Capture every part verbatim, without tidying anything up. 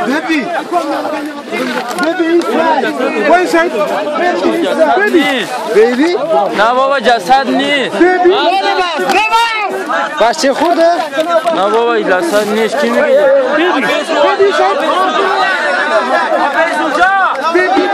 بيبي بيبي وين سعيد؟ بيبي بيبي؟ نه بابا جسد نیست. بيبي بچه خورده؟ نه بابا جسد نیست. کی میگه؟ بيبي بيبي سعيد بيبي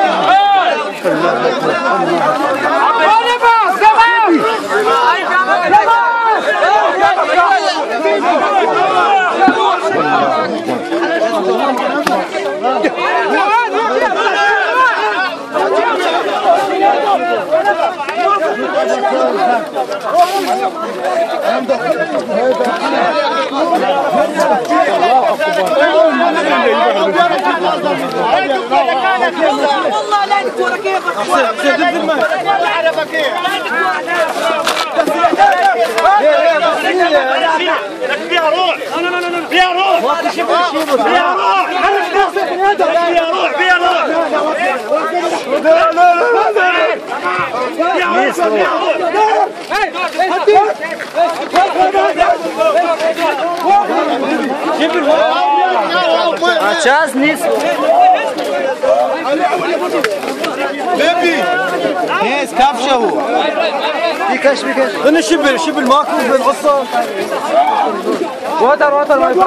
والله لا نكون كيف فيها روح فيها روح فيها روح فيها روح فيها روح لا لا بچه هست نیست. بيبي نیست کفشه او بیکش بیکش انا شبل شبل ماكو بالقصه واتر واتر ماي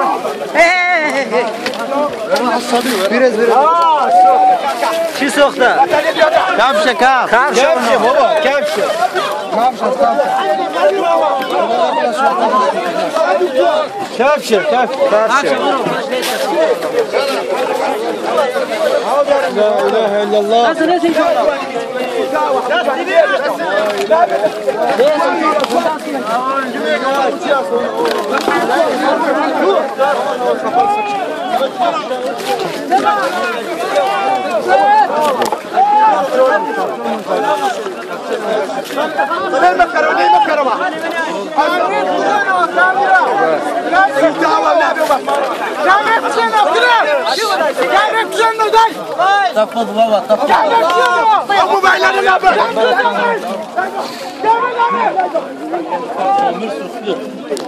بیرز بیرز چی سوخته؟ کفشه کف كبشه بابا كبشه كبشه كبشه لا اله الا الله تفض بابا تفض. ابو بعلان